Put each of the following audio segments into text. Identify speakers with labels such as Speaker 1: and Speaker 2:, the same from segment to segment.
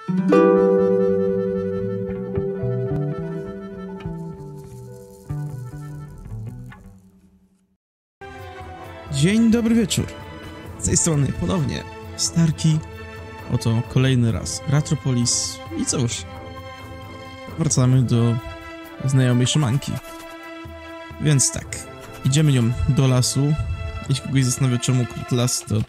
Speaker 1: Dzień dobry wieczór. Z tej strony ponownie Starki. Oto kolejny raz Ratropolis. I cóż, wracamy do znajomej szymanki. Więc tak, idziemy nią do lasu. Jeśli kogoś zastanawia, czemu akurat las, to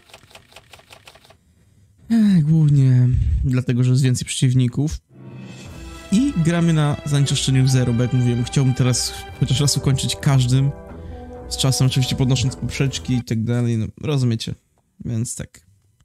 Speaker 1: głównie dlatego, że jest więcej przeciwników. I gramy na zanieczyszczeniu 0, bo jak mówiłem, chciałbym teraz chociaż raz ukończyć każdym. Z czasem oczywiście podnosząc poprzeczki i tak dalej, no rozumiecie. Więc tak.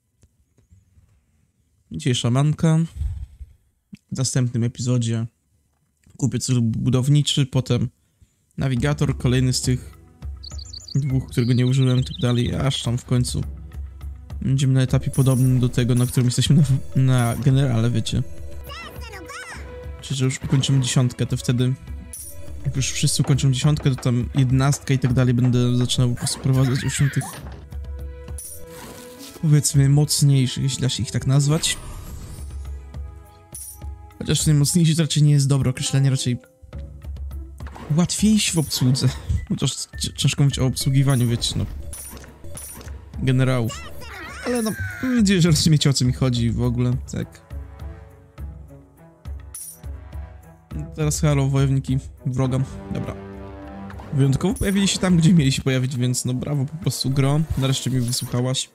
Speaker 1: Dzisiaj szamanka. W następnym epizodzie kupię cel budowniczy, potem nawigator, kolejny z tych dwóch, którego nie użyłem i tak dalej, aż tam w końcu będziemy na etapie podobnym do tego, na którym jesteśmy na generale, wiecie. Czyli, że już ukończymy 10, to wtedy jak już wszyscy ukończą 10, to tam 11 i tak dalej będę zaczynał po prostu prowadzać już tych, powiedzmy, mocniejszych, jeśli da się ich tak nazwać. Chociaż najmocniejszy to raczej nie jest dobre określenie, raczej łatwiejsi w obsłudze. Chociaż ciężko mówić o obsługiwaniu, wiecie, no, generałów. Ale no, mam nadzieję, że rozumiecie, o co mi chodzi w ogóle, tak. Teraz halo, wojowniki wroga. Dobra. Wyjątkowo pojawili się tam, gdzie mieli się pojawić, więc no brawo, po prostu gro. Nareszcie mnie wysłuchałaś.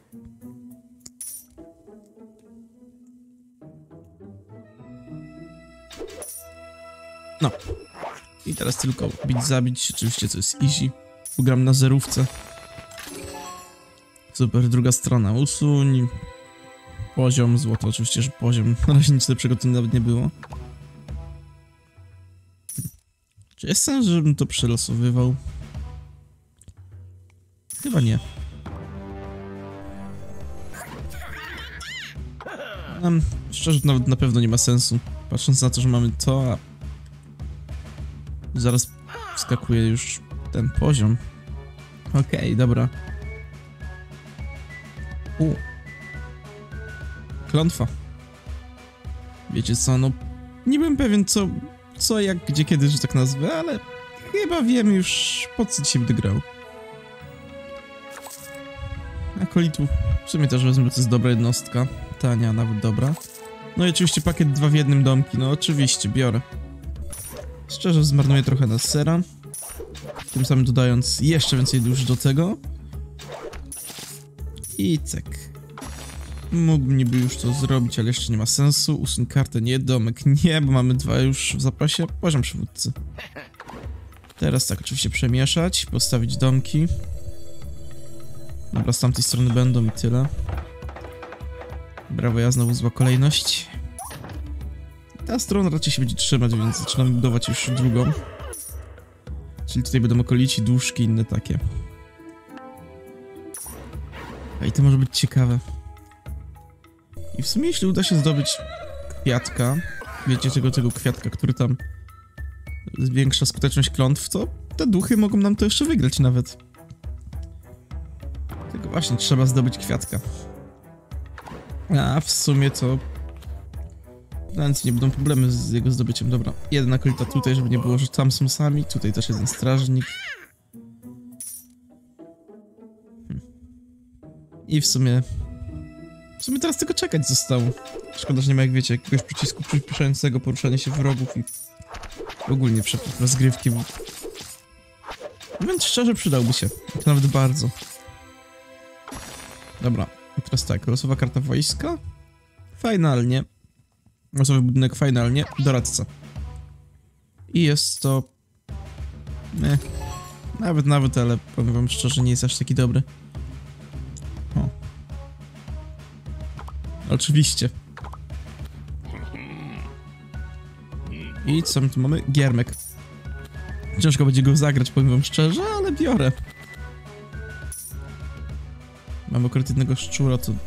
Speaker 1: No. I teraz tylko bić, zabić. Oczywiście to jest easy. Ugram na zerówce. Super, druga strona. Usuń. Poziom, złoto. Oczywiście, że poziom. Na razie nic lepszego tu nawet nie było. Czy jest sens, żebym to przelosowywał? Chyba nie. Szczerze, nawet na pewno nie ma sensu. Patrząc na to, że mamy to, a zaraz wskakuje już ten poziom. Okej, dobra. Klątwa. Wiecie co, no nie byłem pewien co, jak, gdzie, kiedy, że tak nazwę, ale chyba wiem już, po co dzisiaj będę grał. Akolitu w sumie też wezmę, bo to jest dobra jednostka. Tania, nawet dobra. No i oczywiście pakiet 2 w jednym domki, no oczywiście, biorę. Szczerze zmarnuję trochę na sera. Tym samym dodając jeszcze więcej dusz do tego. I cyk. Mógłbym niby już to zrobić, ale jeszcze nie ma sensu. Usuń kartę, nie, domek nie, bo mamy 2 już w zapasie. Poziom przywódcy. Teraz tak, oczywiście przemieszać, postawić domki. Dobra, z tamtej strony będą i tyle. Brawo, ja znowu zła kolejność. Ta strona raczej się będzie trzymać, więc zaczynam budować już drugą. Czyli tutaj będą okolici, duszki, inne takie. A i to może być ciekawe. I w sumie jeśli uda się zdobyć kwiatka, wiecie, tego kwiatka, który tam zwiększa skuteczność klątw, to te duchy mogą nam to jeszcze wygrać nawet. Tylko właśnie trzeba zdobyć kwiatka. A w sumie to więc nie będą problemy z jego zdobyciem. Dobra, jeden akolita tutaj, żeby nie było, że tam są sami. Tutaj też jeden strażnik. I w sumie teraz tylko czekać zostało. Szkoda, że nie ma, jak wiecie, jakiegoś przycisku przyspieszającego poruszania się wrogów i ogólnie rozgrywki. Więc szczerze przydałby się. To nawet bardzo. Dobra, i teraz tak, losowa karta wojska. Finalnie. Losowy budynek finalnie. Doradca. I jest to... Nawet, ale powiem wam szczerze, nie jest aż taki dobry. O. Oczywiście. I co my tu mamy? Giermek. Ciężko będzie go zagrać, powiem wam szczerze, ale biorę. Mam akurat jednego szczura, to...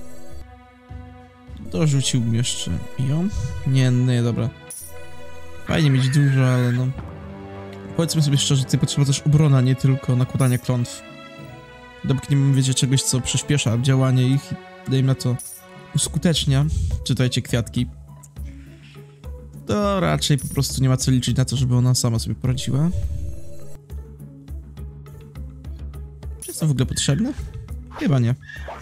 Speaker 1: dorzuciłbym jeszcze ją. Nie, dobra. Fajnie mieć dużo, ale no... Powiedzmy sobie szczerze, tutaj potrzeba też obrona, nie tylko nakładania klątw. Dopóki nie mamy, wiecie, czegoś, co przyspiesza działanie ich i dajmy na to uskutecznia, czytajcie kwiatki, to raczej po prostu nie ma co liczyć na to, żeby ona sama sobie poradziła. Czy jest to w ogóle potrzebne? Chyba nie.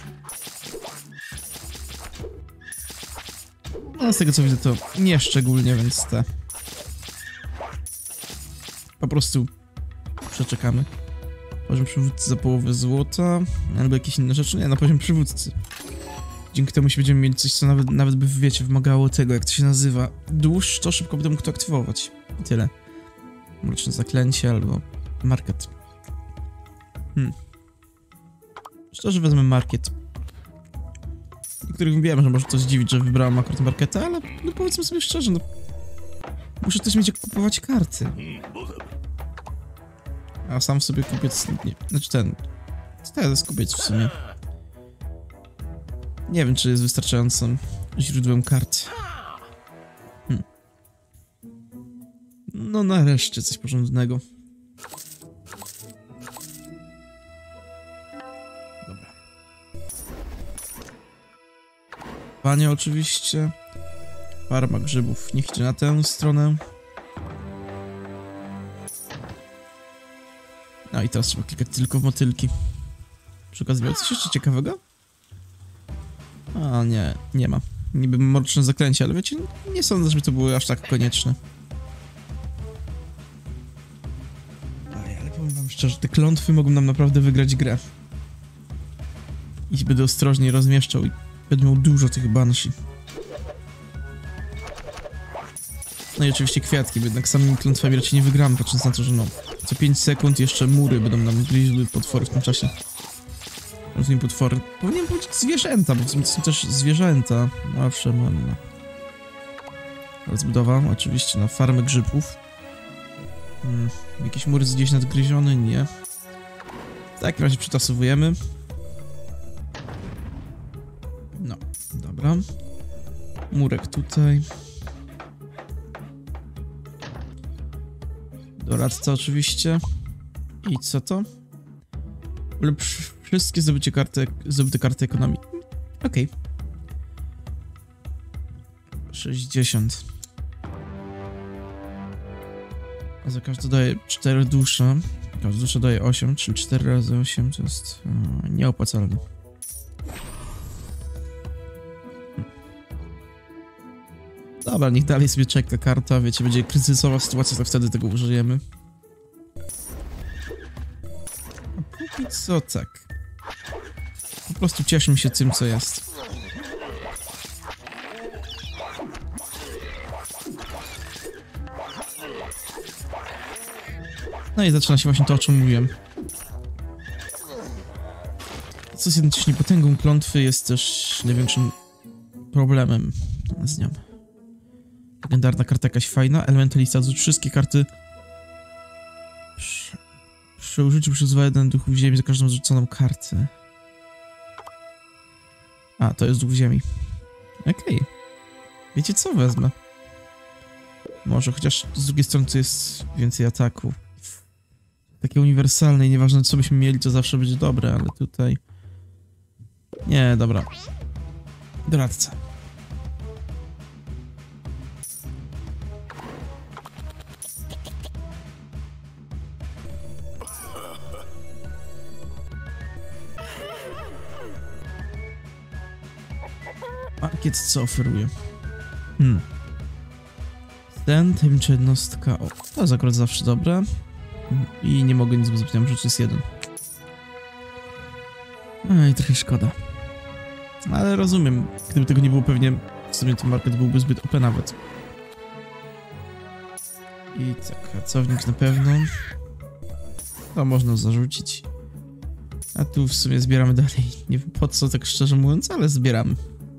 Speaker 1: No z tego co widzę to nie szczególnie, więc po prostu przeczekamy. Poziom przywódcy za połowę złota, albo jakieś inne rzeczy. Nie, na poziom przywódcy. Dzięki temu się będziemy mieli coś, co nawet by, wiecie, wymagało tego, jak to się nazywa. Dłuższ, to szybko będę mógł to aktywować. I tyle. Mroczne zaklęcie albo market. Szczerze wezmę market. Niektórych wiem, że może to zdziwić, że wybrałem akurat marketa, ale no powiedzmy sobie szczerze, no muszę też mieć jak kupować karty. A sam sobie kupiec, nie, znaczy to jest kupiec w sumie. Nie wiem, czy jest wystarczającym źródłem kart. No nareszcie coś porządnego. Dobra. Panie oczywiście. Farma grzybów. Niech idzie na tę stronę. No i teraz trzeba klikać tylko w motylki. Przy okazji było coś jeszcze ciekawego? A nie ma. Niby mroczne zaklęcie, ale wiecie, nie sądzę, żeby to były aż tak konieczne. Ale powiem wam szczerze, te klątwy mogą nam naprawdę wygrać grę. I będę ostrożnie rozmieszczał i będę miał dużo tych banshee. No i oczywiście kwiatki, bo jednak samymi klątwami raczej nie wygramy, patrząc na to, że no co 5 sekund jeszcze mury będą nam gryźły potwory w tym czasie. Rozumiem potwory. Powinien powiedzieć zwierzęta, bo w sumie to są też zwierzęta. Owszem, no. Rozbudowa, oczywiście na farmę grzybów. Jakieś mury gdzieś nadgryzione? Nie. W takim razie przytasowujemy. No, dobra. Murek tutaj. Doradca oczywiście. I co to? Wszystkie zdobyte karty ekonomii. Okej. 60. A za każdą daje 4 dusze. Każda dusza daje 8, czyli 4 razy 8 to jest nieopłacalne. Dobra, niech dalej sobie czeka karta, wiecie, będzie kryzysowa sytuacja, to wtedy tego użyjemy. A póki co tak. Po prostu cieszmy się tym, co jest. No i zaczyna się właśnie to, o czym mówiłem. Co jest jednocześnie potęgą klątwy, jest też największym problemem z nią. Legendarna karta jakaś fajna. Elementalista, to wszystkie karty przy użyciu przyzwala jeden duch w ziemi za każdą zrzuconą kartę. A, to jest duch ziemi. Okej. Wiecie co? Wezmę. Może, chociaż z drugiej strony to jest więcej ataku. Takie uniwersalne i nieważne co byśmy mieli, to zawsze będzie dobre, ale tutaj... Nie, dobra. Doradca. Market co oferuje? Ten, tajemnicza jednostka. O, to jest akurat zawsze dobre. I nie mogę nic, bo zapomniałem, że to jest 1. Ej, trochę szkoda. Ale rozumiem. Gdyby tego nie było, pewnie w sumie ten market byłby zbyt OP nawet. I tak, pracownik na pewno. To można zarzucić. A tu w sumie zbieramy dalej. Nie wiem po co, tak szczerze mówiąc, ale zbieramy.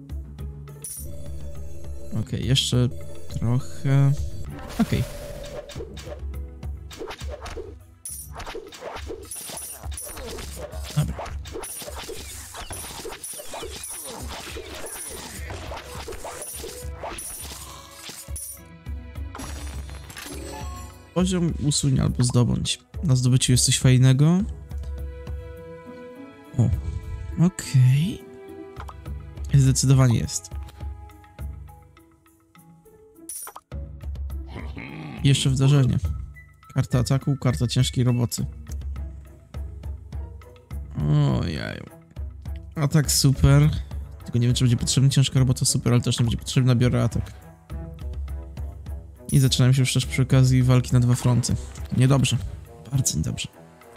Speaker 1: Okej, jeszcze trochę... Okej. Dobra. Poziom usuń albo zdobądź. Na zdobyciu jest coś fajnego. O, okej. Zdecydowanie jest. I jeszcze wydarzenie. Karta ataku, karta ciężkiej roboty. Ojej. Atak super. Tylko nie wiem, czy będzie potrzebna ciężka robota super, ale też nie będzie potrzebna, biorę atak. I zaczynają się już też przy okazji walki na 2 fronty. Niedobrze. Bardzo niedobrze.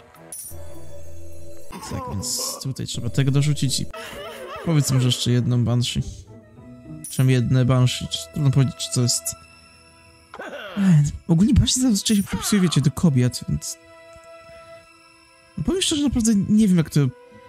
Speaker 1: Tak, więc tutaj trzeba tego dorzucić i powiedzmy, że jeszcze jedną Banshee. Przynajmniej jedne Banshee. Trudno powiedzieć, czy to jest... Ogólnie Banshee zazwyczaj się przypisuje, wiecie, do kobiet, więc... No powiem szczerze, naprawdę nie wiem, jak to...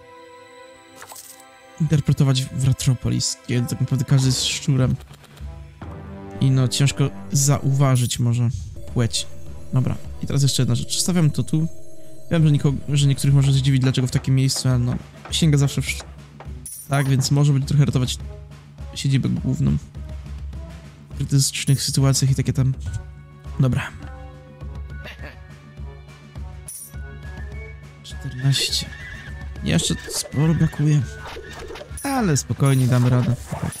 Speaker 1: interpretować w Retropolis, kiedy tak naprawdę każdy jest szczurem. I no, ciężko zauważyć może płeć. Dobra, i teraz jeszcze jedna rzecz. Stawiam to tu. Wiem, że niektórych może zdziwić, dlaczego w takim miejscu, ale no, sięga zawsze w... Tak, więc może będzie trochę ratować siedzibę główną. W krytycznych sytuacjach i takie tam... Dobra. 14. Jeszcze sporo brakuje. Ale spokojnie damy radę.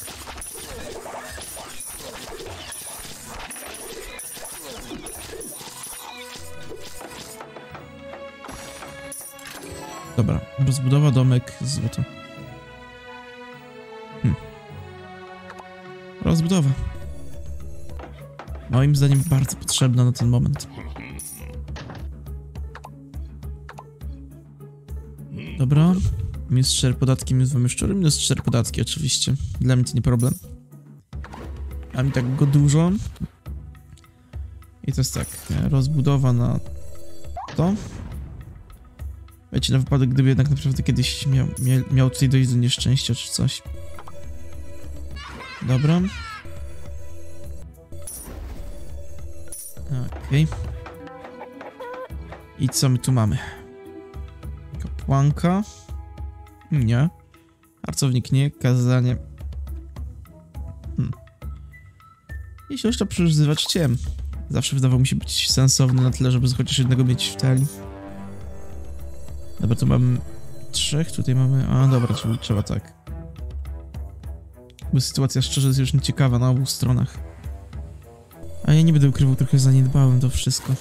Speaker 1: Dobra, rozbudowa, domek, złoto. Rozbudowa. Moim zdaniem bardzo potrzebna na ten moment. Dobra. Minus 4 podatki, minus 2 myszczury, minus 4 podatki oczywiście. Dla mnie to nie problem. A mi tak go dużo. I to jest tak, rozbudowa na to. Wiecie, na wypadek, gdyby jednak naprawdę kiedyś miał tutaj dojść do nieszczęścia czy coś. Dobra. Okej. I co my tu mamy? Kapłanka. Nie. Harcownik nie. Kazanie. Jeśli już to przeżywać ciem. Zawsze wydawał mi się być sensowny na tyle, żeby chociaż jednego mieć w talii. Dobra, to mamy 3, tutaj mamy... A, dobra, czyli trzeba tak. Bo sytuacja szczerze jest już nieciekawa na obu stronach. A ja nie będę ukrywał, trochę zaniedbałem to wszystko.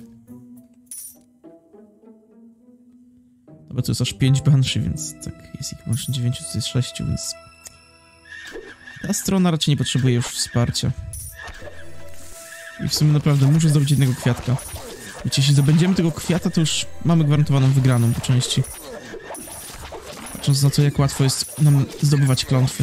Speaker 1: Dobra, to jest aż 5 Banshee, więc tak, jest ich łącznie 9, to jest 6, więc... Ta strona raczej nie potrzebuje już wsparcia. I w sumie naprawdę muszę zdobyć jednego kwiatka. Wiecie, jeśli zdobędziemy tego kwiata, to już mamy gwarantowaną wygraną po części. Patrząc na to, jak łatwo jest nam zdobywać klątwy.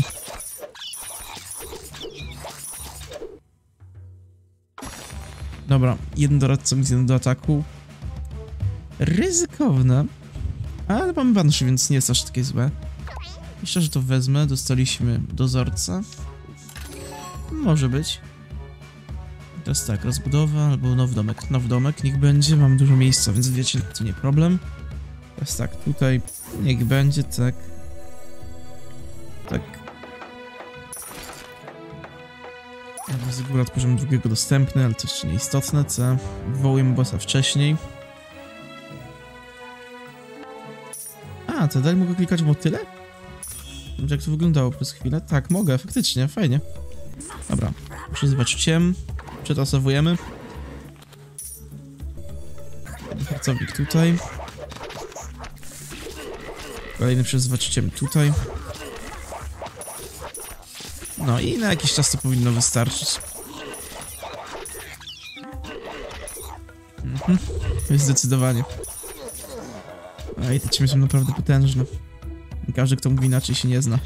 Speaker 1: Dobra, jeden doradca, jeden do ataku. Ryzykowne. Ale mamy Banshee, więc nie jest aż takie złe. Myślę, że to wezmę. Dostaliśmy dozorcę. Może być. Teraz tak, rozbudowa albo nowy domek. Nowy domek, niech będzie. Mam dużo miejsca, więc wiecie, to nie problem. Teraz tak, tutaj niech będzie, tak. Tak. Z góry poziom drugiego dostępny, ale to jeszcze nieistotne, co? Wywołujemy bossa wcześniej. A, to dalej mogę klikać w motyle? Jak to wyglądało przez chwilę? Tak, mogę, faktycznie, fajnie. Dobra, przyzywać ciem. Przetasowujemy. Harcownik tutaj. Kolejny przyzywać ciem tutaj. No i na jakiś czas to powinno wystarczyć. Zdecydowanie. A i te ciemy są naprawdę potężne. Każdy, kto mówi inaczej, się nie zna.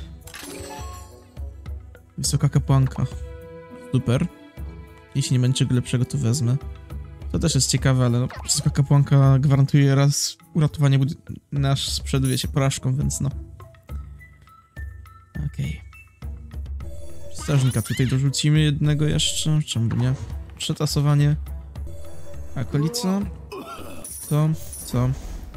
Speaker 1: Wysoka kapłanka. Super. Jeśli nie będzie czego lepszego, to wezmę. To też jest ciekawe, ale no, wysoka kapłanka gwarantuje raz uratowanie nasz sprzed, wiecie, porażką, więc no. Okej. Strażnika tutaj dorzucimy jednego jeszcze, czemu nie? Przetasowanie. Okolica. Co?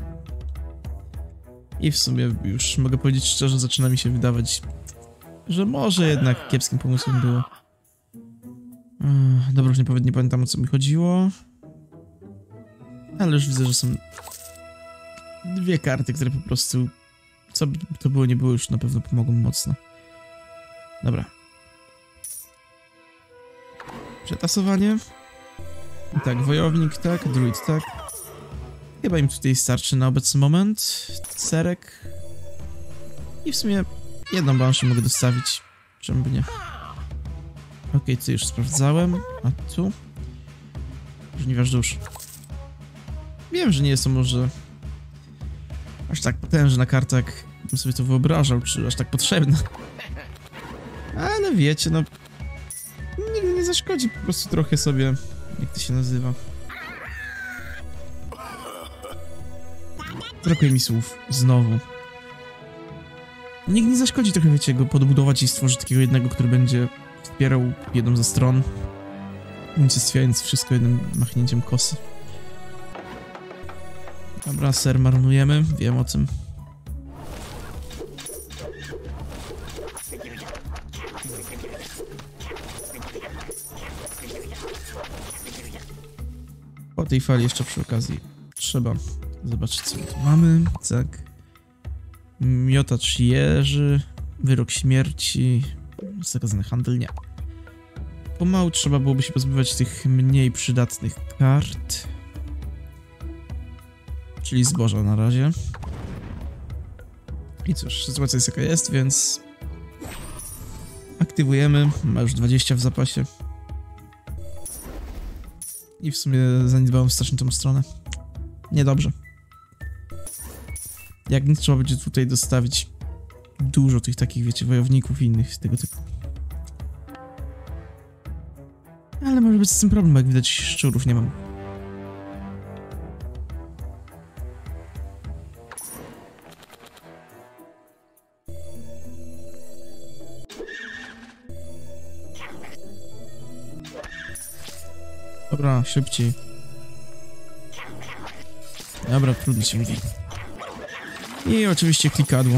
Speaker 1: I w sumie już mogę powiedzieć szczerze, zaczyna mi się wydawać, że może jednak kiepskim pomysłem było. Dobra, już nie pamiętam, o co mi chodziło. Ale już widzę, że są 2 karty, które po prostu, co by to było, nie było, już na pewno pomogą mocno. Dobra. Przetasowanie. Tak, wojownik, tak, druid, tak. Chyba im tutaj starczy na obecny moment. Serek. I w sumie jedną banshee mogę dostawić. Czemu by nie? Okej, co już sprawdzałem. A tu? Żniwiarz dusz. Wiem, że nie jest to może aż tak potężna karta, jak bym sobie to wyobrażał, czy aż tak potrzebna. Ale wiecie, no... Nigdy nie zaszkodzi po prostu trochę sobie... Jak to się nazywa? Brakuje mi słów. Znowu. Nigdy nie zaszkodzi trochę, wiecie, go podbudować i stworzyć takiego jednego, który będzie wspierał jedną ze stron, unicestwiając wszystko jednym machnięciem kosy. Dobra, ser marnujemy, wiem o tym. Po tej fali jeszcze przy okazji trzeba zobaczyć, co tu mamy. Tak. Miotacz jeży, wyrok śmierci, zakazany handel, nie. Pomału trzeba byłoby się pozbywać tych mniej przydatnych kart. Czyli zboża na razie. I cóż, sytuacja jest jaka jest, więc... Aktywujemy, ma już 20 w zapasie. I w sumie zaniedbałem strasznie tą stronę. Niedobrze. Jak nic, trzeba będzie tutaj dostawić dużo tych takich, wiecie, wojowników i innych tego typu. Ale może być z tym problem, jak widać szczurów nie mam. Dobra, szybciej. Dobra, trudno się mówi. I oczywiście klikadło.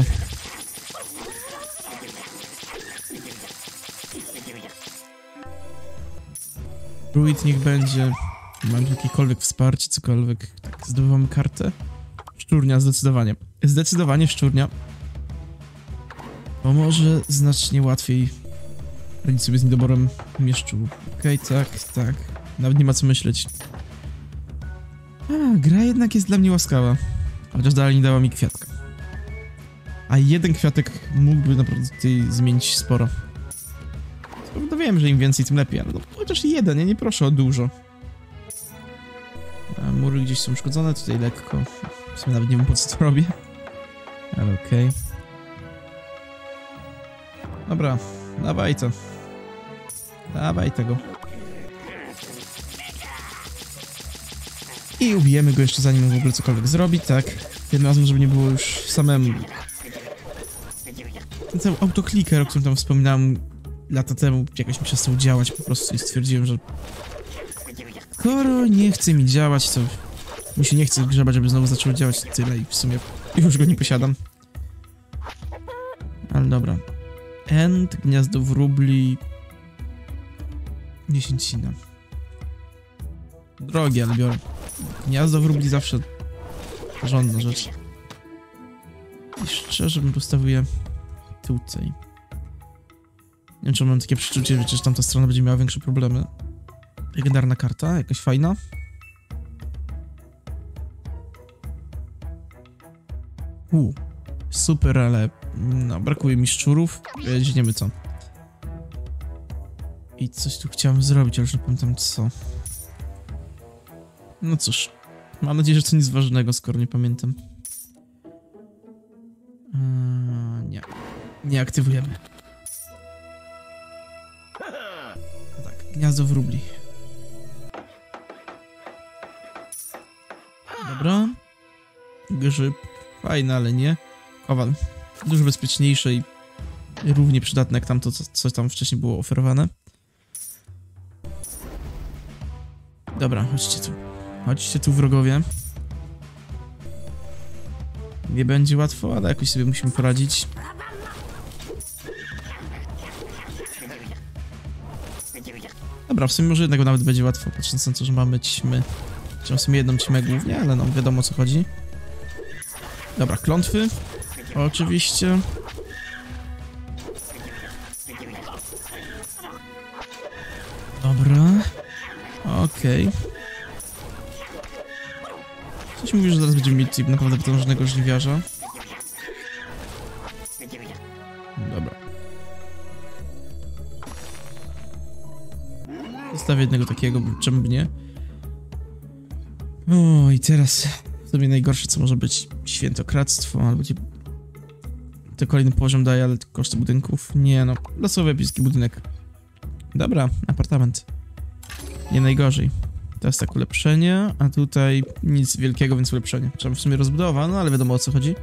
Speaker 1: Druid niech będzie. Mam jakiekolwiek wsparcie, cokolwiek. Tak, zdobywamy kartę. Szczurnia, zdecydowanie. Zdecydowanie szczurnia. Bo może znacznie łatwiej radzić sobie z niedoborem mieszczu. Okej, tak. Nawet nie ma co myśleć. Gra jednak jest dla mnie łaskawa. Chociaż dalej nie dała mi kwiatka. A jeden kwiatek mógłby naprawdę tutaj zmienić sporo. No wiem, że im więcej, tym lepiej, ale no chociaż jeden, ja nie proszę o dużo. A mury gdzieś są uszkodzone, tutaj lekko. W sumie nawet nie wiem, po co to robię. Ale okej. Dobra, dawaj to. Dawaj tego. I ubijemy go jeszcze, zanim w ogóle cokolwiek zrobi, tak. Jednym razem, żeby nie było już samemu. Ten cały autokliker, o którym tam wspominałem lata temu, jakoś mi przestał działać po prostu i stwierdziłem, że skoro nie chce mi działać, to mi się nie chce grzebać, żeby znowu zaczęło działać, tyle i w sumie już go nie posiadam. Ale dobra. End, gniazdo wróbli... 10. Drogie, ale biorę. Gniazdo wróbli zawsze porządna rzecz. I szczerze bym postawił je tutaj. Nie wiem, czy mam takie przeczucie, że tamta strona będzie miała większe problemy. Legendarna karta, jakaś fajna. Super, ale no, brakuje mi szczurów. Nie wiem co. I coś tu chciałem zrobić, ale już nie pamiętam co. No cóż, mam nadzieję, że to nic ważnego, skoro nie pamiętam. Nie. Nie aktywujemy. No tak, gniazdo wróbli. Dobra. Grzyb. Fajne, ale nie. Kowal. Dużo bezpieczniejsze i równie przydatne jak tamto, co tam wcześniej było oferowane. Dobra, chodźcie tu. Chodźcie tu, wrogowie. Nie będzie łatwo, ale jakoś sobie musimy poradzić. Dobra, w sumie może jednego nawet będzie łatwo, patrząc na to, że mamy ćmy. Czy w sumie jedną ćmę głównie, ale no wiadomo o co chodzi. Dobra, klątwy. Oczywiście. Dobra. Okej. mi mówił, że zaraz będziemy mieć tutaj naprawdę potężnego żniwiarza. Dobra. Zostawię jednego takiego, czemu by nie. O, i teraz w sumie najgorsze, co może być świętokradztwo, albo ci to kolejny poziom daje, ale koszty budynków. Nie no, losowy epicki budynek. Dobra, apartament. Nie najgorzej. Teraz tak ulepszenie, a tutaj nic wielkiego, więc ulepszenie. Trzeba w sumie rozbudowa, no ale wiadomo o co chodzi.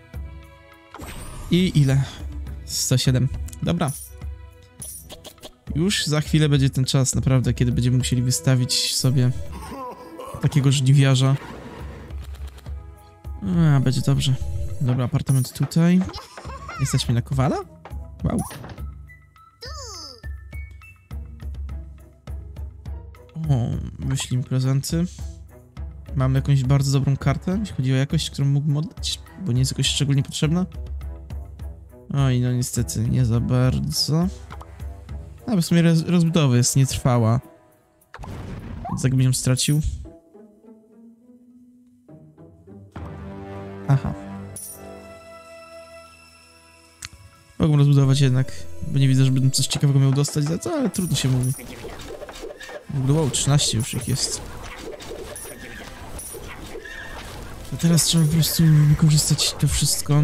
Speaker 1: I ile? 107. Dobra. Już za chwilę będzie ten czas, naprawdę, kiedy będziemy musieli wystawić sobie takiego żniwiarza. A, będzie dobrze. Dobra, apartament tutaj. Jesteśmy na Kowala? Wow. O, wyślij prezenty. Mamy jakąś bardzo dobrą kartę, jeśli chodzi o jakość, którą mógłbym oddać, bo nie jest jakoś szczególnie potrzebna. Oj, no niestety, nie za bardzo. A, w sumie rozbudowa jest nietrwała. Więc jakbym ją stracił. Aha. Mogą rozbudować jednak, bo nie widzę, żebym coś ciekawego miał dostać za to, ale trudno się mówi. W ogóle wow, 13 już ich jest. A teraz trzeba po prostu wykorzystać to wszystko.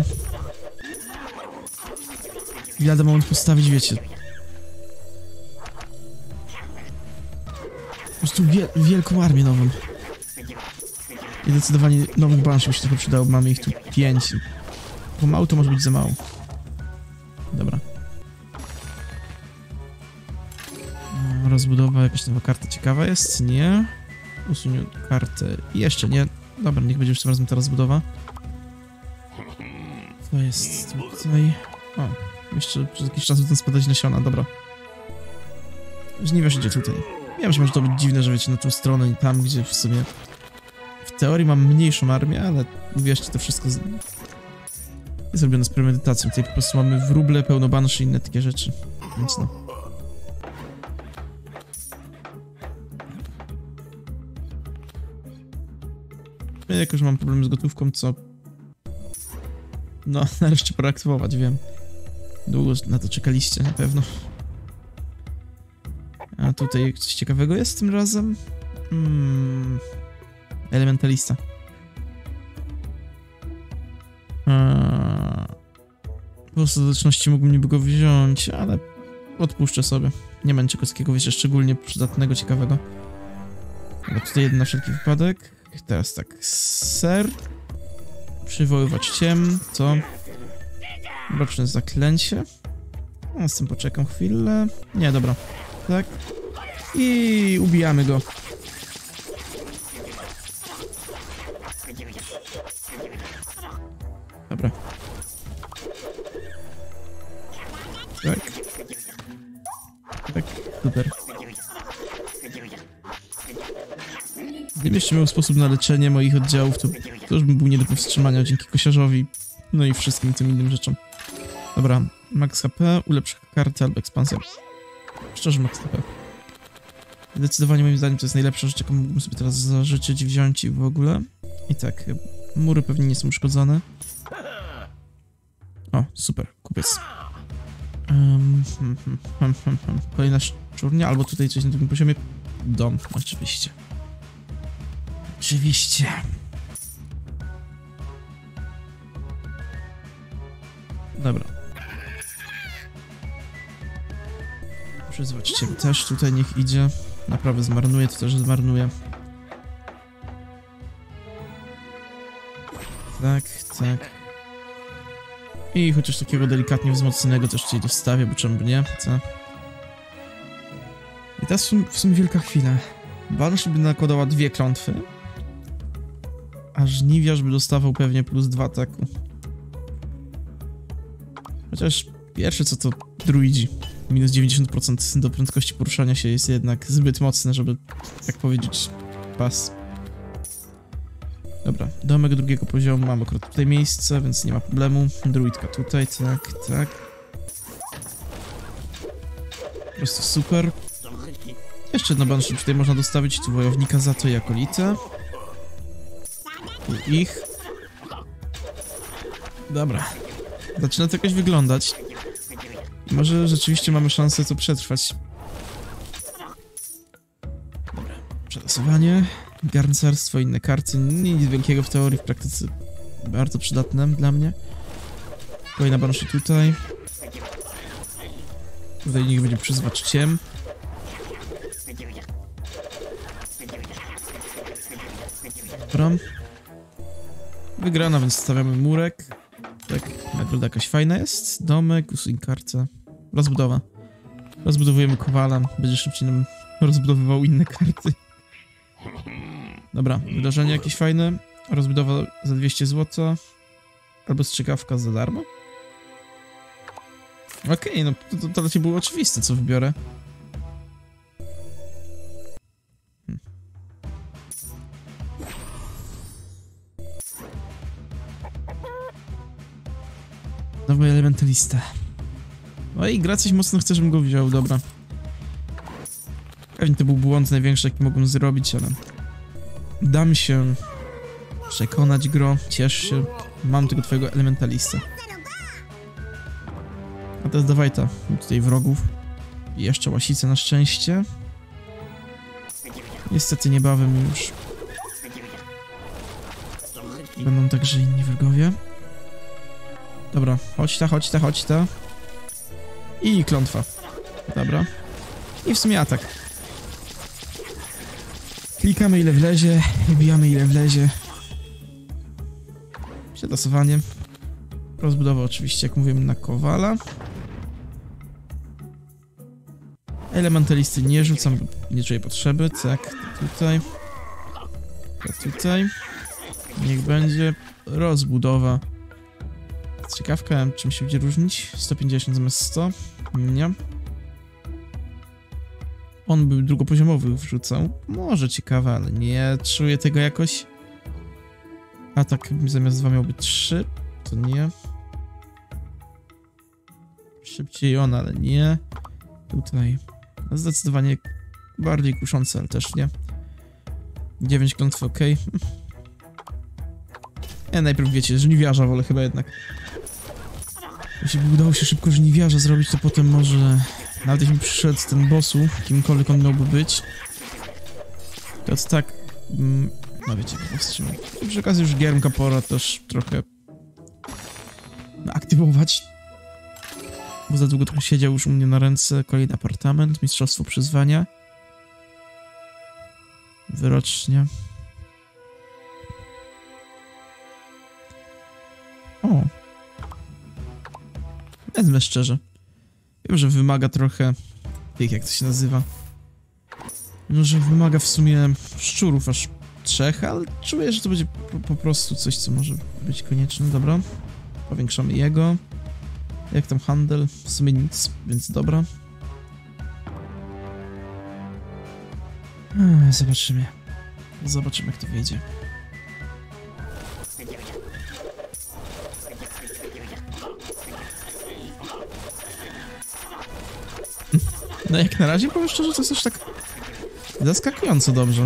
Speaker 1: I lada moment postawić, wiecie. Po prostu wielką armię nową. I zdecydowanie nowych Banshee mi się trochę przydało, mamy ich tu 5. Bo mało to może być za mało. Dobra. Rozbudowa, jakaś nowa karta ciekawa jest? Nie. Usuń kartę. Jeszcze nie. Dobra, niech będzie już tym razem ta rozbudowa. To jest tutaj. O, jeszcze przez jakiś czas będą spadać nasiona, dobra. Żniwiarz idzie tutaj. Wiem, że może to być dziwne, że wiecie, na tą stronę i tam, gdzie w sumie w teorii mam mniejszą armię, ale uwierzcie, to wszystko jest zrobione z premedytacją. Tutaj po prostu mamy wróble, pełno banszy i inne takie rzeczy. Więc no. Ja jakoś mam problem z gotówką, co... No, nareszcie pora aktywować, wiem. Długo na to czekaliście, na pewno. A tutaj coś ciekawego jest tym razem? Elementalista. Po ostateczności mógłbym niby go wziąć, ale odpuszczę sobie. Nie będzie czegoś takiego, wiecie, szczególnie przydatnego, ciekawego. Ale tutaj jeden na wszelki wypadek. Teraz tak, ser. Przywoływać ciem, co? Mroczne zaklęcie. No, z tym poczekam chwilę. Nie, dobra. Tak. I ubijamy go. Dobra. Tak. Tak, super. Gdybym jeszcze miał sposób na leczenie moich oddziałów, to już bym był nie do powstrzymania dzięki kosiarzowi, no i wszystkim tym innym rzeczom. Dobra, max HP, ulepsz kartę albo ekspansja. Szczerze, max HP. Zdecydowanie moim zdaniem to jest najlepsza rzecz, jaką mógłbym sobie teraz zażyczyć, wziąć i w ogóle. I tak, mury pewnie nie są uszkodzone. O, super, kupiec. Kolejna szczurnia, albo tutaj coś na drugim poziomie. Dom, oczywiście. Oczywiście. Dobra. Przyzwać ciebie też tutaj niech idzie. Naprawdę zmarnuje, to też zmarnuje. Tak, tak. I chociaż takiego delikatnie wzmocnionego też tutaj dostawię, bo czemu by nie, co? I teraz w sumie wielka chwila. Banshee by nakładała 2 klątwy. A żniwiarz by dostawał pewnie plus 2 ataku. Chociaż pierwsze co to druidzi. Minus 90% do prędkości poruszania się jest jednak zbyt mocne, żeby tak powiedzieć pas. Dobra, domek drugiego poziomu, mam akurat tutaj miejsce, więc nie ma problemu. Druidka tutaj, tak, tak. Po prostu super. Jeszcze jedno banshee tutaj można dostawić, tu wojownika za to i akolitę. Tu ich. Dobra. Zaczyna to jakoś wyglądać. I może rzeczywiście mamy szansę to przetrwać. Dobra. Przetasowanie. Garncarstwo, inne karty. Nic wielkiego w teorii, w praktyce bardzo przydatne dla mnie. Kolejna Banshee tutaj. Tutaj niech będzie przyzwacz ciem. Dobra. Wygrana, więc stawiamy murek. Tak, nagroda jakaś fajna jest. Domek, karta. Rozbudowa. Rozbudowujemy kowala. Będzie szybciej nam rozbudowywał inne karty. Dobra, wydarzenie jakieś fajne. Rozbudowa za 200 zł. Albo strzykawka za darmo. Okej, no to dla ciebie było oczywiste, co wybiorę. Nowy elementalista. No i gra coś mocno chce, żebym go wziął, dobra. Pewnie to był błąd największy, jaki mogłem zrobić, ale... Dam się przekonać, gro, ciesz się. Mam tego twojego elementalistę. A teraz dawaj ta, tutaj wrogów. I jeszcze łasice na szczęście. Niestety niebawem już będą także inni wrogowie. Dobra, chodź ta. I klątwa. Dobra. I w sumie atak. Klikamy ile wlezie, wbijamy ile wlezie. Przetasowanie. Rozbudowa oczywiście, jak mówimy, na kowala. Elementalisty nie rzucam, nie czuję potrzeby. Tak, tutaj. Tutaj. Niech będzie. Rozbudowa. Ciekawka, czym się będzie różnić? 150 zamiast 100? Nie. On był drugopoziomowy wrzucał. Może ciekawe, ale nie czuję tego jakoś. Atak zamiast 2 miałby 3. To nie. Szybciej on, ale nie. Tutaj. Zdecydowanie bardziej kuszące, ale też nie. 9 klątwy, ok. Ja najpierw, wiecie, żniwiarza wolę chyba jednak. Jeśli by udało się szybko żniwiarza zrobić, to potem może... Nawet jeśli przyszedł ten bossu, kimkolwiek on miałby być, to tak... No wiecie, powstrzymać. I przy okazji już giermka pora też trochę... aktywować. Bo za długo trochę siedział już u mnie na ręce. Kolejny apartament, mistrzostwo przyzwania. Wyrocznie. O. Wezmę szczerze. Wiem, że wymaga trochę tych, jak to się nazywa. Wiem, że wymaga w sumie szczurów aż 3, ale czuję, że to będzie po prostu coś, co może być konieczne. Dobra. Powiększamy jego. Jak tam handel? W sumie nic, więc dobra. Zobaczymy. Zobaczymy, jak to wyjdzie. No jak na razie, powiem szczerze, to jest też tak zaskakująco dobrze.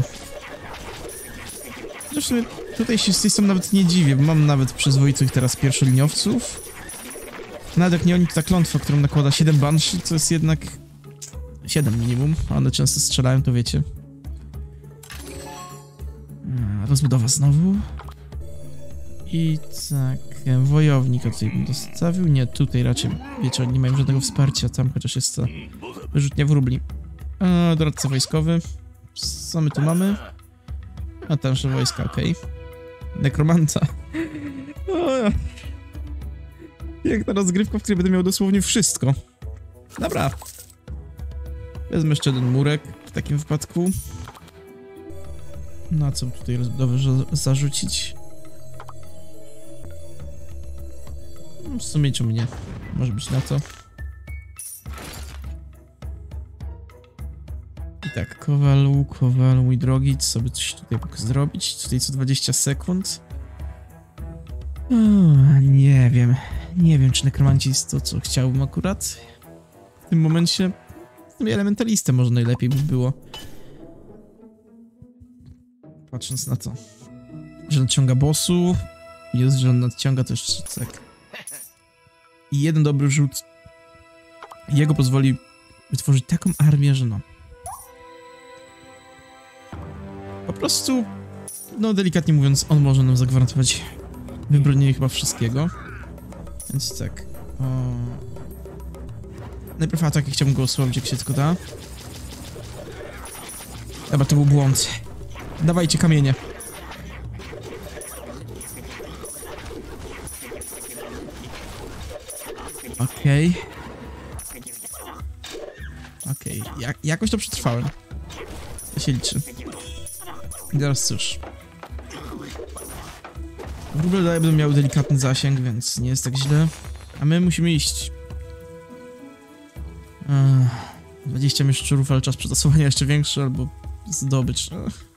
Speaker 1: Zresztą tutaj się z tej strony nawet nie dziwię, bo mam nawet przyzwoitych teraz pierwszoliniowców. Nawet jak nie oni, to ta klątwa, którą nakłada 7 Banshee, to jest jednak 7 minimum, a one często strzelają, to wiecie. Rozbudowa znowu. I tak, wojownika tutaj bym dostawił. Nie, tutaj raczej, wiecie, oni nie mają żadnego wsparcia, tam chociaż jest ta wyrzutnia wróbli. Doradca wojskowy. Co my tu mamy? A tam jeszcze wojska, okej. Nekromanta. Piękna rozgrywka, w której będę miał dosłownie wszystko. Dobra. Wezmę jeszcze jeden murek w takim wypadku. Na co tutaj rozbudowę zarzucić? W sumie czemu nie? Może być na to. I tak, kowalu, mój drogi, co by coś tutaj mógł zrobić? Tutaj co 20 sekund. Nie wiem. Nie wiem, czy nekromanci jest to, co chciałbym akurat. W tym momencie. W tym elementalistę może najlepiej by było. Patrząc na to, że nadciąga bossu. Jest, że on nadciąga też tak. I jeden dobry rzut jego pozwoli wytworzyć taką armię, że no. Po prostu, no delikatnie mówiąc, on może nam zagwarantować wybronienie chyba wszystkiego. Więc tak. Najpierw atak, chciałbym go osłabić, jak się tylko da. Dobra, to był błąd. Dawajcie kamienie. Okej. Okej, jakoś to przetrwałem. To się liczy. I teraz cóż. W ogóle będę miał delikatny zasięg, więc nie jest tak źle. A my musimy iść. 20 mieszczurów, ale czas przetasowania jeszcze większy, albo zdobycz.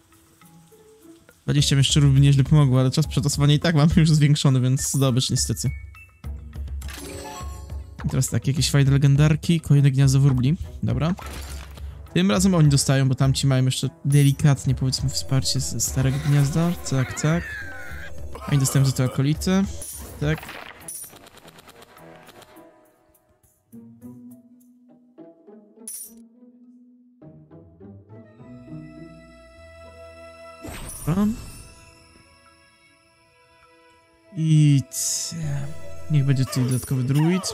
Speaker 1: 20 mieszczurów by nieźle pomogło, ale czas przetasowania i tak mamy już zwiększony, więc zdobycz niestety. I teraz tak, jakieś fajne legendarki, kolejne gniazdo wróbli. Dobra. Tym razem oni dostają, bo tamci mają jeszcze delikatnie, powiedzmy, wsparcie ze starego gniazda. Tak, tak. Oni dostają za to akolity. Tak. Dobra. I niech będzie tutaj dodatkowy druid.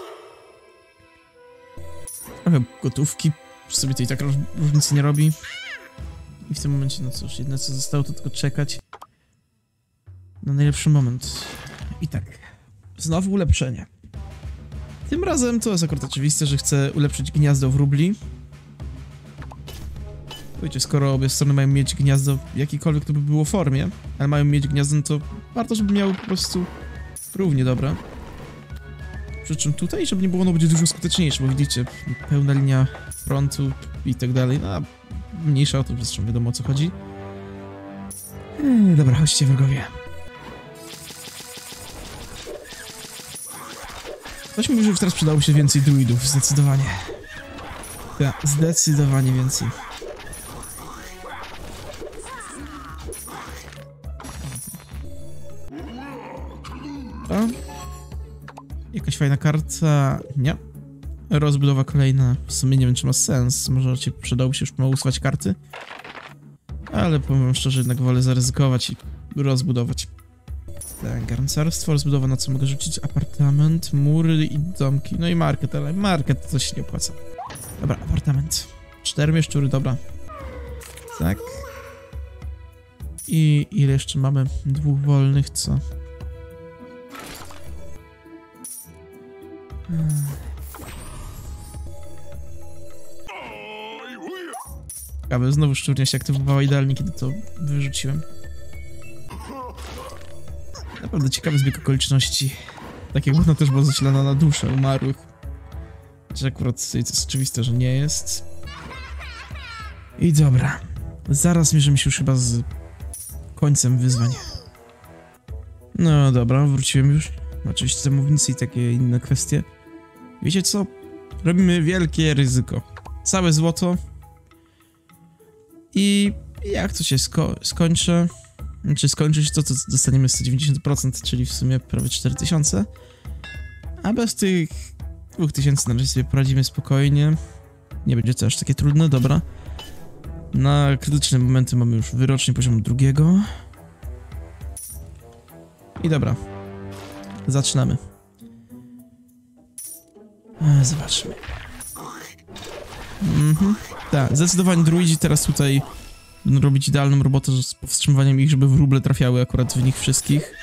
Speaker 1: Trochę gotówki. Już sobie to i tak różnicy nie robi. I w tym momencie, no cóż, jedyne co zostało to tylko czekać na najlepszy moment. I tak. Znowu ulepszenie. Tym razem to jest akurat oczywiste, że chcę ulepszyć gniazdo wróbli. Wiecie, skoro obie strony mają mieć gniazdo w jakiejkolwiek to by było formie, ale mają mieć gniazdo, no to warto, żeby miały po prostu równie dobre. Przy czym tutaj, żeby nie było, ono będzie dużo skuteczniejsze, bo widzicie, pełna linia frontu i tak dalej, no mniejsza o to, zresztą wiadomo o co chodzi. Dobra, chodźcie wrogowie. Ktoś mówi, że teraz przydało się więcej druidów, zdecydowanie. Ja, zdecydowanie więcej. O. Jakaś fajna karta. Nie. Rozbudowa kolejna. W sumie nie wiem, czy ma sens. Może ci przydałoby się już mało usuwać karty. Ale powiem szczerze, jednak wolę zaryzykować i rozbudować. Tak, garncarstwo, rozbudowa, na co mogę rzucić? Apartament, mury i domki. No i market, ale market to się nie opłaca. Dobra, apartament. 4 mieszczury, dobra. Tak. I ile jeszcze mamy? 2 wolnych, co? Ciekawe, znowu szczurnia się aktywowała idealnie, kiedy to wyrzuciłem. Naprawdę ciekawy zbieg okoliczności. Tak jakby ona też była zasilana na duszę umarłych. Chociaż akurat to jest oczywiste, że nie jest. I dobra. Zaraz mierzymy się już chyba z końcem wyzwań. No dobra, wróciłem już. Oczywiście zamównicy i takie inne kwestie. Wiecie co? Robimy wielkie ryzyko. Całe złoto. I jak to się skończy? Znaczy skończy się to dostaniemy 190%, czyli w sumie prawie 4000. A bez tych 2000 na razie sobie poradzimy spokojnie. Nie będzie to aż takie trudne, dobra. Na krytyczne momenty mamy już wyrocznie poziomu 2. I dobra. Zaczynamy. Zobaczmy. Tak, zdecydowanie druidzi teraz tutaj będą robić idealną robotę z powstrzymywaniem ich, żeby wróble trafiały akurat w nich wszystkich.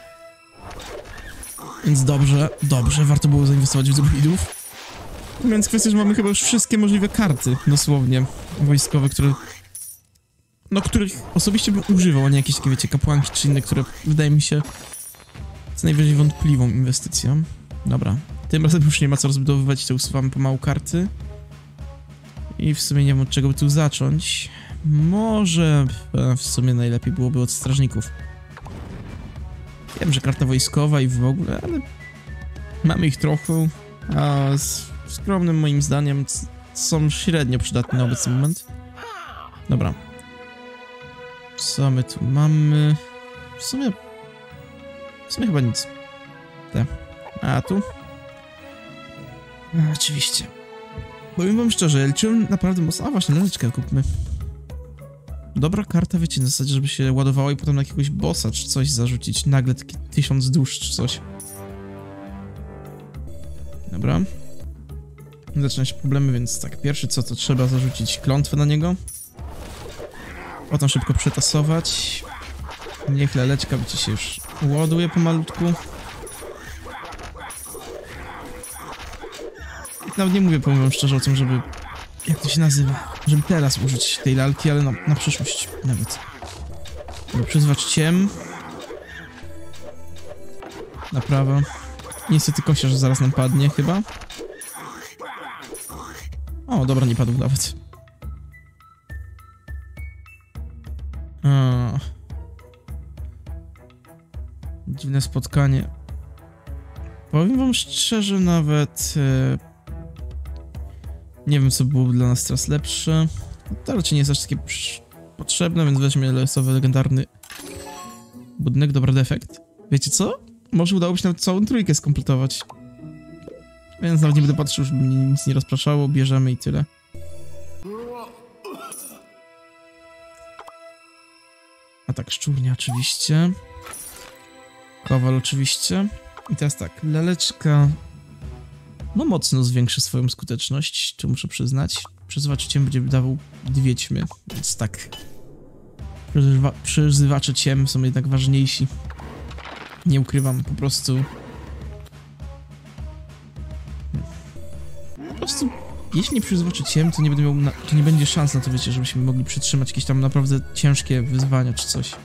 Speaker 1: Więc dobrze, warto było zainwestować w druidów. Więc kwestia, że mamy chyba już wszystkie możliwe karty, dosłownie, wojskowe, których osobiście bym używał, a nie jakieś takie, wiecie, kapłanki czy inne, które wydaje mi się z najwyżej wątpliwą inwestycją. Dobra, tym razem już nie ma co rozbudowywać, to usuwamy pomału karty. I w sumie nie wiem, od czego by tu zacząć. Może w sumie najlepiej byłoby od strażników. Wiem, że karta wojskowa i w ogóle, ale mamy ich trochę, a z skromnym moim zdaniem są średnio przydatne na obecny moment. Dobra. Co my tu mamy? W sumie chyba nic. Te. A tu? A, oczywiście. Powiem wam szczerze, liczyłem naprawdę mocno. A właśnie, leczkę kupmy. Dobra karta, wiecie, na zasadzie, żeby się ładowała i potem na jakiegoś bossa czy coś zarzucić. Nagle takie 1000 dusz czy coś. Dobra. Zaczynają się problemy, więc tak, pierwszy co, to trzeba zarzucić klątwę na niego. Potem szybko przetasować. Niech leleczka, wiecie, się już ładuje pomalutku. Nawet nie mówię, powiem wam szczerze o tym, żeby... Jak to się nazywa? Żeby teraz użyć tej lalki, ale no, na przyszłość nawet. Dobra, przyzwać ciem. Naprawa. Niestety kosiarz zaraz nam padnie, chyba. O, dobra, nie padł nawet. Dziwne spotkanie. Powiem wam szczerze, nawet... nie wiem, co byłoby dla nas teraz lepsze. To raczej nie jest aż takie potrzebne, więc weźmy losowy, legendarny budynek. Dobra, defekt. Wiecie co? Może udałoby się nawet całą trójkę skompletować. Więc nawet nie będę patrzył, żeby mnie nic nie rozpraszało. Bierzemy i tyle. A tak, szczurnia oczywiście. Kowal oczywiście. I teraz tak, laleczka... No mocno zwiększy swoją skuteczność, to muszę przyznać. Przyzywacz ciem będzie dawał 2 ćmy, więc tak. Przyzywacze ciem są jednak ważniejsi. Nie ukrywam, po prostu... jeśli nie przyzywacze ciem, to nie będę miał to nie będzie szans na to, wiecie, żebyśmy mogli przytrzymać jakieś tam naprawdę ciężkie wyzwania czy coś.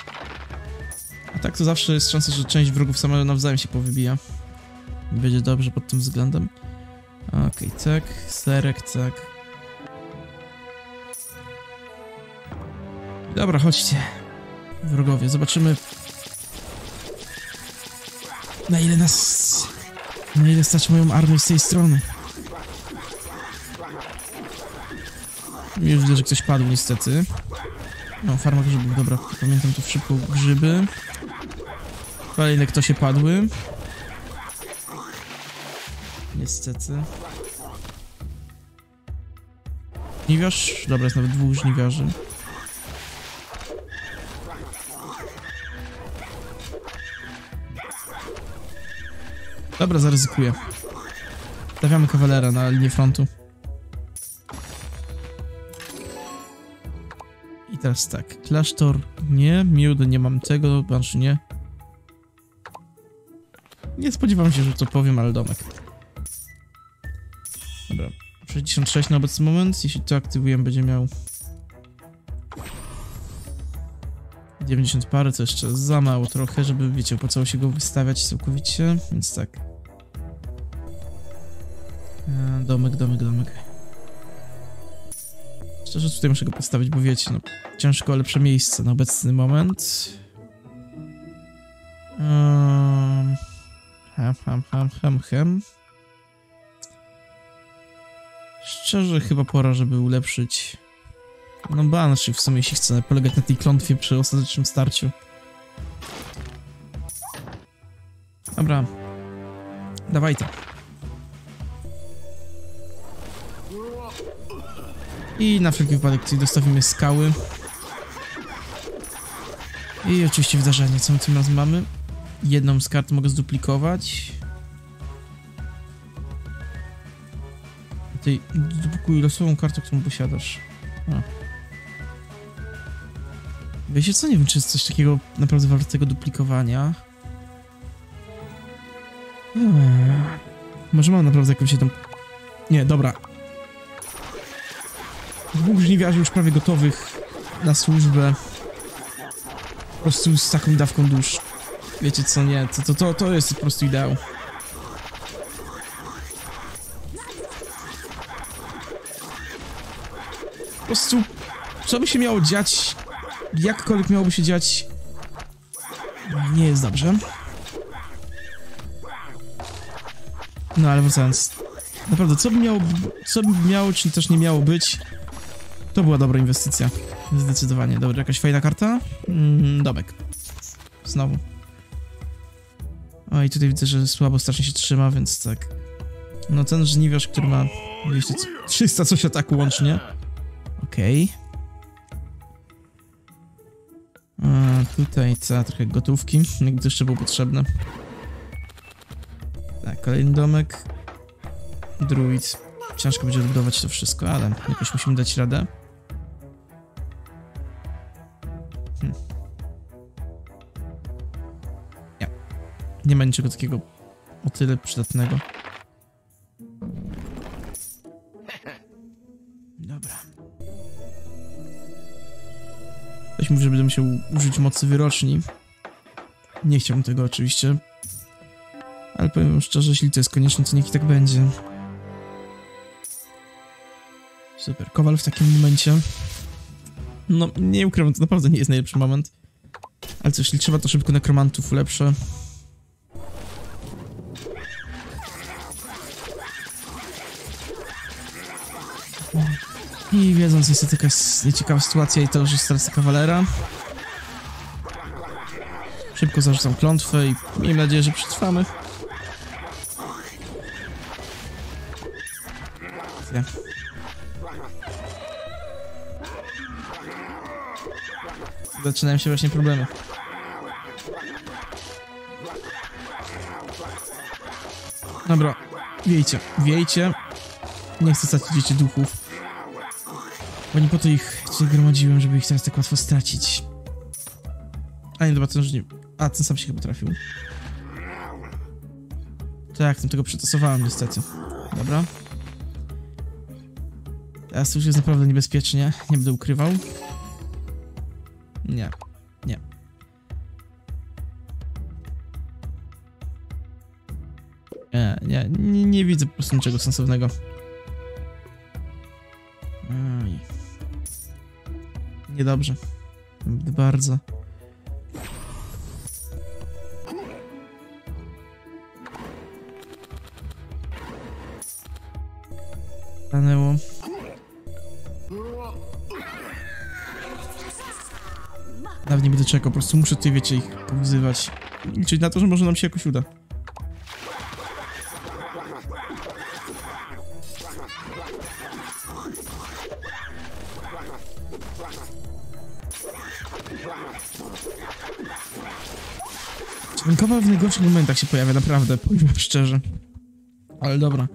Speaker 1: A tak to zawsze jest szansa, że część wrogów sama nawzajem się powybija. Będzie dobrze pod tym względem. Okej, tak, serek, tak. Dobra, chodźcie. Wrogowie, zobaczymy na ile stać moją armię z tej strony. Już widzę, że ktoś padł niestety. No, farma grzybów, dobra, pamiętam tu szybko grzyby. Kolejne kto się padły. Niestety. Żniwiarz? Dobra, jest nawet 2 żniwiarzy. Dobra, zaryzykuję. Stawiamy kawalera na linię frontu. I teraz tak, klasztor nie, miód nie mam tego, znaczy nie. Nie spodziewam się, że to powiem, ale domek. Dobra, 66 na obecny moment, jeśli to aktywujemy, będzie miał 90 pary, to jeszcze za mało trochę, żeby, wiecie, opłacało się go wystawiać całkowicie, więc tak. Domek. Szczerze tutaj muszę go postawić, bo wiecie, no ciężko o lepsze miejsce na obecny moment. Szczerze chyba pora, żeby ulepszyć. No Banshee w sumie, jeśli chcę polegać na tej klątwie przy ostatecznym starciu. Dobra. Dawaj to. I na wszelki wypadek tutaj dostawimy skały. I oczywiście wydarzenie, co my tym razem mamy. Jedną z kart mogę zduplikować. Tutaj duplikuj losową kartę, którą posiadasz. A. Wiecie co? Nie wiem, czy jest coś takiego naprawdę wartego duplikowania. Może mam naprawdę jakąś tam... Nie, dobra. 2 żniwiarzy już prawie gotowych na służbę. Po prostu z taką dawką dusz. Wiecie co, nie, to jest po prostu ideał. Po prostu, co by się miało dziać, jakkolwiek miałoby się dziać, nie jest dobrze. No ale wracając, naprawdę, co by miało, czy też nie miało być, to była dobra inwestycja. Zdecydowanie. Dobra, jakaś fajna karta? Domek. Znowu. O, i tutaj widzę, że słabo strasznie się trzyma, więc tak. No ten żniwiarz, który ma 300 coś ataku łącznie. Okej. Tutaj trochę gotówki, jakby to jeszcze było potrzebne. Tak, kolejny domek. Druid. Ciężko będzie odbudować to wszystko, ale jakoś musimy dać radę. Nie ma niczego takiego o tyle przydatnego. Dobra. Ktoś mówi, że będę musiał użyć mocy wyroczni. Nie chciałbym tego oczywiście. Ale powiem szczerze, jeśli to jest konieczne, to niech i tak będzie. Super. Kowal w takim momencie. No, nie ukrywam, to naprawdę nie jest najlepszy moment. Ale co, jeśli trzeba, to szybko nekromantów ulepszę. I wiedząc, jest to taka nieciekawa sytuacja i to, że stracę kawalera. Szybko zarzucam klątwę i miejmy nadzieję, że przetrwamy. Nie. Zaczynają się właśnie problemy. Dobra, wiejcie, wiejcie. Nie chcę stracić dzieci duchów. Bo nie po to ich gromadziłem, żeby ich teraz tak łatwo stracić. A nie, dobra, ten już nie... A, ten sam się chyba trafił. Tak, tym tego przetestowałem niestety. Dobra. Teraz to już jest naprawdę niebezpiecznie. Nie będę ukrywał. Nie. Nie. Nie widzę po prostu niczego sensownego. Oj. Niedobrze. Bardzo. Stanęło. Nawet nie będę czekał, po prostu muszę tutaj, wiecie, ich wzywać. Liczyć na to, że może nam się jakoś uda. Ten kowal w najgorszych momentach się pojawia, naprawdę, powiem szczerze. Ale dobra.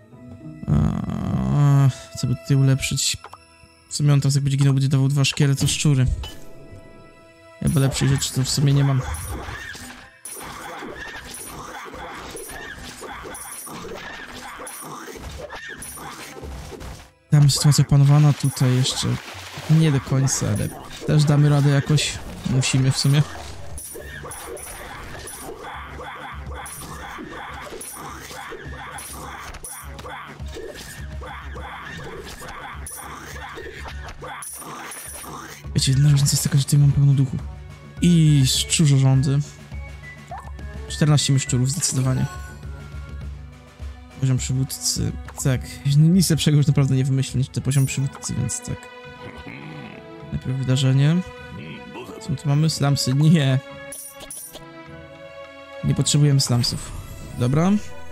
Speaker 1: Co by tutaj ulepszyć? W sumie on teraz jak będzie ginął, będzie dawał 2 szkielety szczury. Chyba lepszej rzeczy to w sumie nie mam. Tam sytuacja opanowana, tutaj jeszcze nie do końca, ale też damy radę jakoś. Musimy w sumie. Wiecie, jedna różnica jest taka, że tutaj mam pełno duchu. I szczurze rządy. 14 szczurów, zdecydowanie. Poziom przywódcy. Tak, nic lepszego już naprawdę nie wymyślę niż ten poziom przywódcy, więc tak. Najpierw wydarzenie. Co my tu mamy? Slumsy. Nie. Nie potrzebujemy slumsów. Dobra.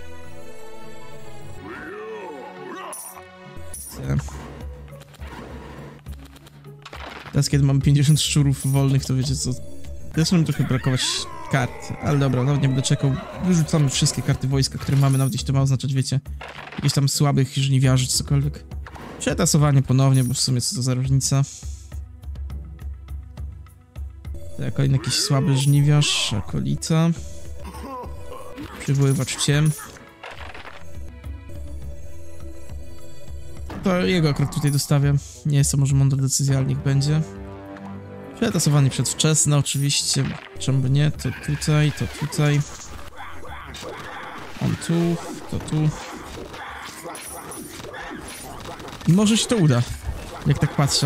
Speaker 1: Teraz kiedy mamy 50 szczurów wolnych, to wiecie co... Zaczyna mi trochę brakować kart, ale dobra, nawet nie będę czekał. Wyrzucamy wszystkie karty wojska, które mamy, nawet jeśli to ma oznaczać, wiecie, jakieś tam słabych żniwiarzy czy cokolwiek. Przetasowanie ponownie, bo w sumie co to za różnica. Tak, kolejny jakiś słaby żniwiarz, akolita. Przywoływacz ciem. To jego akurat tutaj dostawiam. Nie jest to może mądra decyzja, ale niech będzie. Przetasowanie przedwczesne oczywiście. Czemu by nie? To tutaj, to tutaj. On tu, to tu. I może się to uda, jak tak patrzę.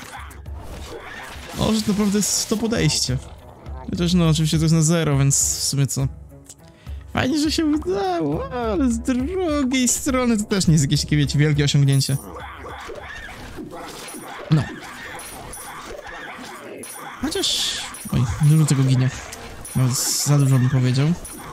Speaker 1: Może to naprawdę jest to podejście. Chociaż no, oczywiście to jest na 0, więc w sumie co... Fajnie, że się udało, ale z drugiej strony to też nie jest jakieś takie, wiecie, wielkie osiągnięcie. No. Chociaż... Oj, dużo tego ginie. No, za dużo bym powiedział.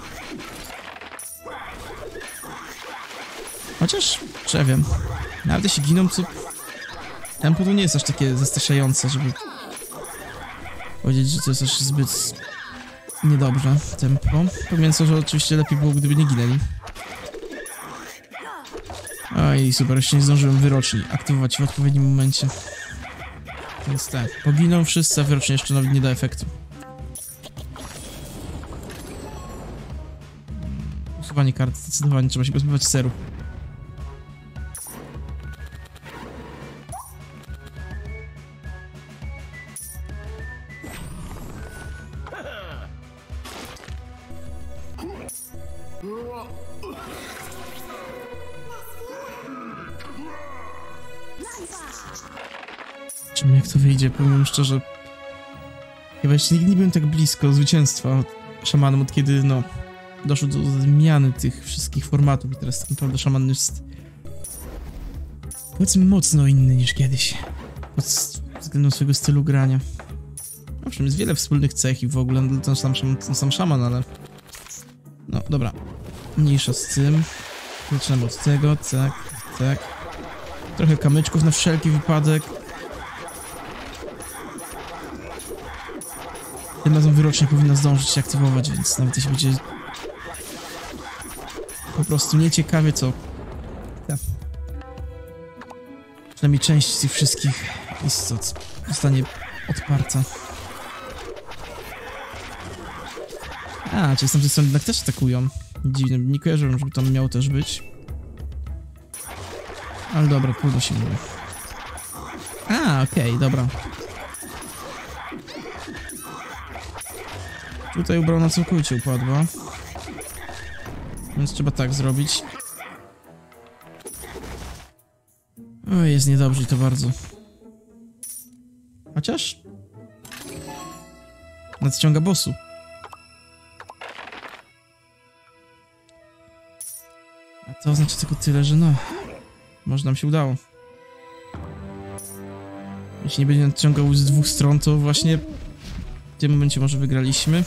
Speaker 1: Chociaż, czy ja wiem. Nawet jeśli giną, to tempo to nie jest aż takie zastraszające, żeby powiedzieć, że to jest aż zbyt niedobrze tempo. Pomijając to, że oczywiście lepiej było, gdyby nie ginęli. Oj, super, jeszcze nie zdążyłem wyroczni aktywować w odpowiednim momencie. Więc tak, poginą wszyscy, a wyrocznie jeszcze nawet nie da efektu. Usuwanie kart, zdecydowanie trzeba się pozbywać seru. Czym jak to wyjdzie, powiem szczerze. Chyba jeszcze nigdy nie byłem tak blisko zwycięstwa szamanem, od kiedy, no, doszło do zmiany tych wszystkich formatów i teraz tak naprawdę szaman jest, powiedzmy, mocno inny niż kiedyś. Pod względem swojego stylu grania. Owszem, jest wiele wspólnych cech i w ogóle ten sam szaman, ale... No, dobra. Mniejsza z tym. Zaczynamy od tego, tak, tak. Trochę kamyczków na wszelki wypadek. Tym razem wyrocznie powinna zdążyć się aktywować, więc nawet jeśli będzie po prostu nieciekawie, co... Ja. Przynajmniej część z tych wszystkich istot zostanie odparta. A, czy z tamtej strony jednak też atakują. Dziwne, nie kojarzyłem, żeby tam miało też być. Ale dobra, pójdę się mówi. A, okej, dobra. Tutaj obrona całkowicie upadła. Więc trzeba tak zrobić. O, jest niedobrze i to bardzo. Chociaż... nadciąga bossu. A to oznacza tylko tyle, że no... może nam się udało. Jeśli nie będzie nadciągał z dwóch stron, to właśnie... w tym momencie może wygraliśmy.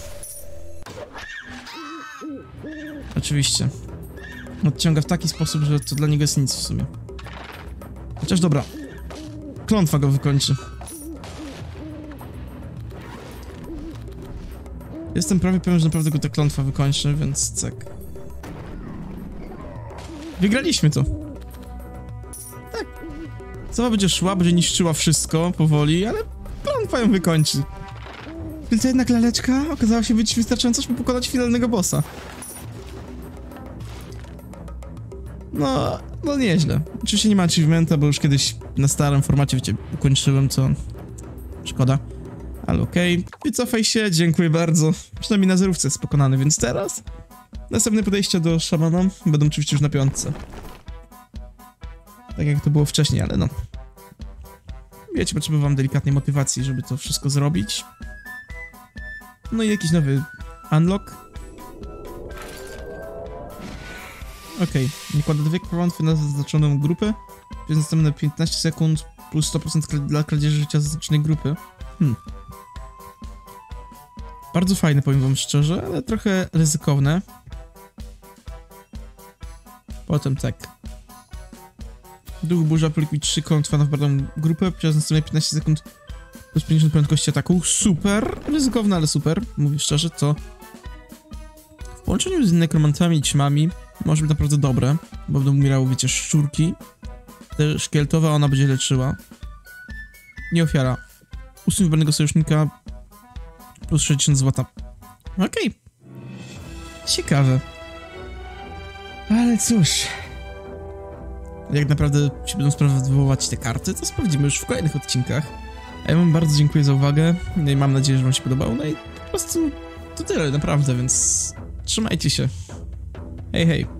Speaker 1: Oczywiście. Odciąga w taki sposób, że to dla niego jest nic w sumie. Chociaż dobra. Klątwa go wykończy. Jestem prawie pewien, że naprawdę go ta klątwa wykończy, więc tak. Wygraliśmy to. Tak. Zabawa będzie szła, będzie niszczyła wszystko powoli, ale klątwa ją wykończy. Więc ta jednak laleczka okazała się być wystarczająca, żeby pokonać finalnego bossa. No nieźle. Oczywiście nie ma achievementa, bo już kiedyś na starym formacie, wiecie, ukończyłem, co... szkoda. Ale okej. Wycofaj się, dziękuję bardzo. Przynajmniej na zerówce jest pokonany, więc teraz... następne podejścia do szamana będą oczywiście już na piątce. Tak jak to było wcześniej, ale no... wiecie, potrzeba wam delikatnej motywacji, żeby to wszystko zrobić. No i jakiś nowy unlock. Okej, nakłada dwie klątwy na zaznaczoną grupę przez następne 15 sekund plus 100% dla kradzieży życia zaznaczonej grupy. Bardzo fajne, powiem wam szczerze, ale trochę ryzykowne. Potem tak. Duch burza aplikuj 3 klątwa na wbarną grupę przez następne 15 sekund plus 50 prędkości ataku. Super! Ryzykowne, ale super. Mówię szczerze, to w połączeniu z nekromantami i ćmami może być naprawdę dobre, bo będą umierały, wiecie, szczurki. Te szkieletowe ona będzie leczyła. Nie ofiara. Usuń wybranego sojusznika plus 60 złota. Okej. Ciekawe. Ale cóż. Jak naprawdę się będą sprawować te karty, to sprawdzimy już w kolejnych odcinkach. A ja wam bardzo dziękuję za uwagę. No i mam nadzieję, że wam się podobało. No i po prostu to tyle, naprawdę, więc trzymajcie się. Hej, hej.